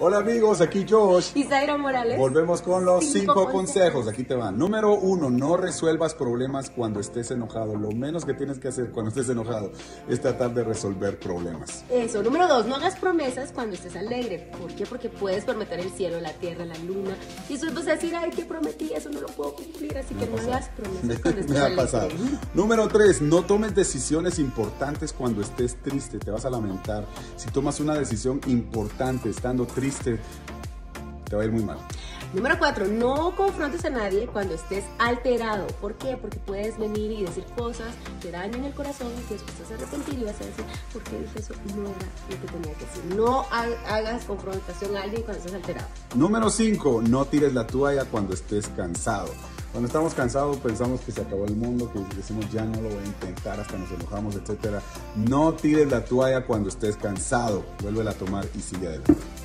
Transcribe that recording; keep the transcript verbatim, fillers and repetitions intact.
Hola amigos, aquí Josh. Y Zaira Morales. Volvemos con los Cinco cinco, consejos. consejos. Aquí te van. Número uno, no resuelvas problemas cuando estés enojado. Lo menos que tienes que hacer cuando estés enojado es tratar de resolver problemas. Eso. Número dos, no hagas promesas cuando estés alegre. ¿Por qué? Porque puedes prometer el cielo, la tierra, la luna. Y eso vas a decir, ay, que prometí, eso no lo puedo cumplir. Así Me que ha no pasado. hagas promesas cuando estés Me ha alegre. pasado. Número tres, no tomes decisiones importantes cuando estés triste. Te vas a lamentar. Si tomas una decisión importante estando triste, te va a ir muy mal. Número cuatro, no confrontes a nadie cuando estés alterado. ¿Por qué? Porque puedes venir y decir cosas que dañan el corazón y que después te vas a arrepentir y vas a decir, ¿por qué dije eso? No era lo que tenía que decir. No ha- hagas confrontación a alguien cuando estés alterado. Número cinco, no tires la toalla cuando estés cansado. Cuando estamos cansados pensamos que se acabó el mundo, que decimos ya no lo voy a intentar, hasta nos enojamos, etcétera. No tires la toalla cuando estés cansado. Vuélvela a tomar y sigue adelante.